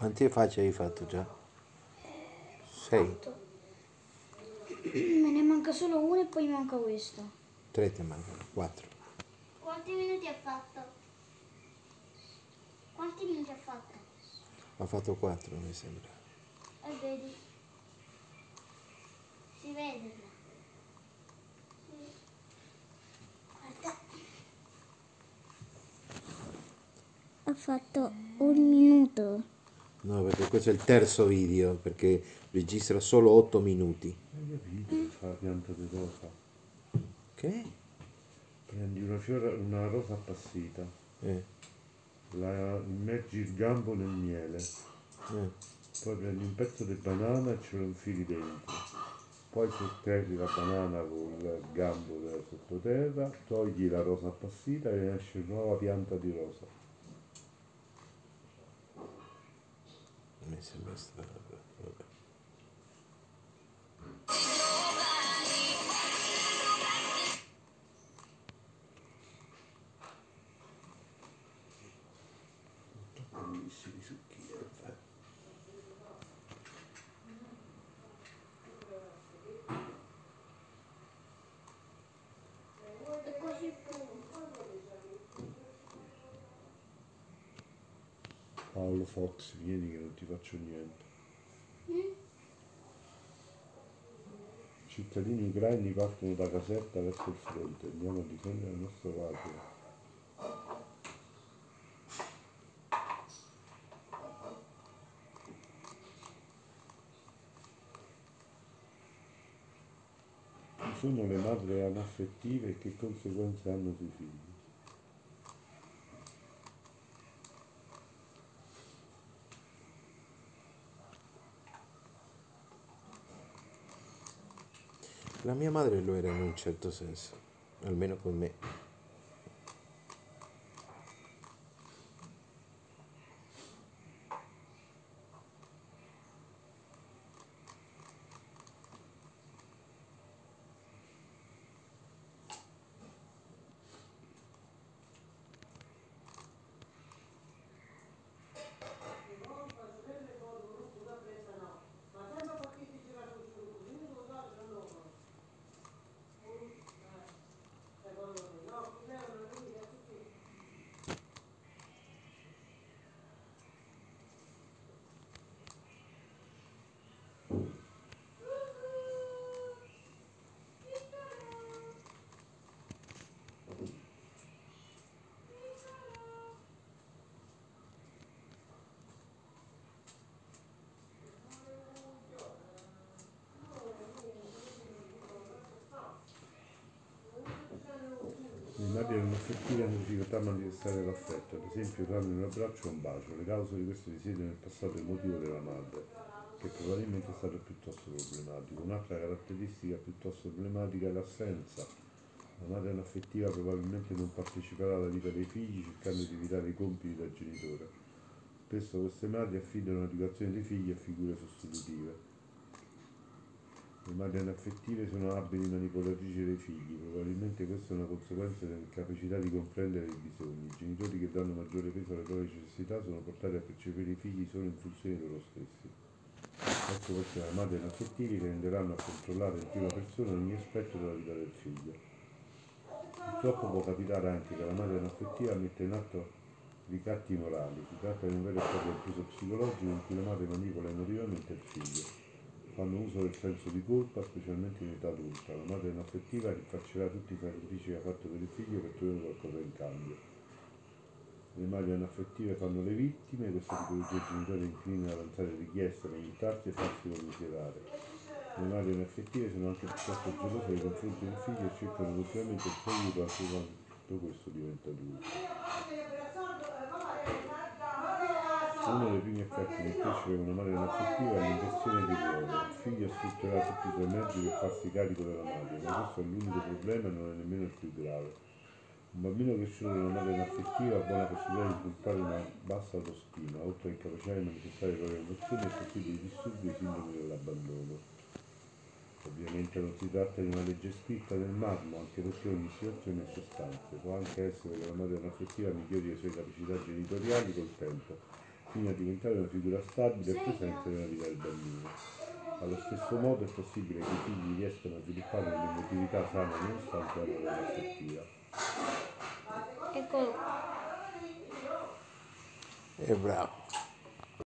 Quante facce hai fatto già? 6? Me ne manca solo una e poi manca questa. 3 ti mancano, 4. Quanti minuti ha fatto? Quanti minuti ha fatto? Ha fatto 4 mi sembra. E vedi? Si vede là. Sì. Guarda. Ha fatto 1 minuto. No, perché questo è il terzo video, perché registra solo 8 minuti. Hai capito che fa la pianta di rosa? Ok? Prendi una rosa appassita, Eh, la immergi il gambo nel miele, poi prendi un pezzo di banana e ce lo infili dentro. Poi sotterri la banana con il gambo sottoterra, togli la rosa appassita e esce una nuova pianta di rosa. mi sembra strano. Vabbè. Bellissimi succhi. E così Paolo Fox, vieni che non ti faccio niente. Cittadini ucraini partono da Caserta verso il fronte, andiamo a difendere il nostro patria. Chi sono le madri anaffettive e che conseguenze hanno sui figli? La mia madre lo era in un certo senso, almeno con me. Le madri anaffettive hanno difficoltà a manifestare l'affetto, ad esempio danno un abbraccio o un bacio. Le cause di questo risiedono nel passato emotivo della madre, che probabilmente è stato piuttosto problematico. Un'altra caratteristica piuttosto problematica è l'assenza. La madre anaffettiva probabilmente non parteciperà alla vita dei figli cercando di evitare i compiti da genitore. Spesso queste madri affidano l'educazione dei figli a figure sostitutive. Le madri anaffettive sono abili manipolatrici dei figli, probabilmente questa è una conseguenza dell'incapacità di comprendere i bisogni. I genitori che danno maggiore peso alle proprie necessità sono portati a percepire i figli solo in funzione di loro stessi. Ecco perché le madri anaffettivi tenderanno a controllare in prima persona ogni aspetto della vita del figlio. Purtroppo può capitare anche che la madre anaffettiva metta in atto ricatti morali. Si tratta di un vero e proprio abuso psicologico in cui la madre manipola emotivamente il figlio. Fanno uso del senso di colpa, specialmente in età adulta. La madre anaffettiva rinfaccerà tutti i sacrifici che ha fatto per il figlio per ottenere qualcosa in cambio. Le madri anaffettive fanno le vittime, questa tipologia di genitori inclini ad avanzare richieste, ad aiutarsi e farsi commiserare. Le madri anaffettive sono anche piuttosto gelose nei confronti del figlio e cercano continuamente il suo aiuto anche quando tutto questo diventa adulto. Uno dei primi effetti del crescere con una madre anaffettiva è l'inversione di ruolo. Il figlio sfrutterà tutti i suoi mezzi per farsi carico della madre, ma questo è l'unico problema e non è nemmeno il più grave. Un bambino cresciuto da una madre anaffettiva ha buona possibilità di sviluppare una bassa autostima, oltre a incapacità di manifestare le proprie emozioni e soffrire di disturbi e sindrome dell'abbandono. Ovviamente non si tratta di una legge scritta del marmo, anche perché ogni situazione è a sé stante. Può anche essere che la madre anaffettiva migliori le sue capacità genitoriali col tempo, fino a diventare una figura stabile e presente nella vita del bambino. Allo stesso modo è possibile che i figli riescano a sviluppare un'emotività sana nonostante la loro prospettiva. Eccolo. Bravo.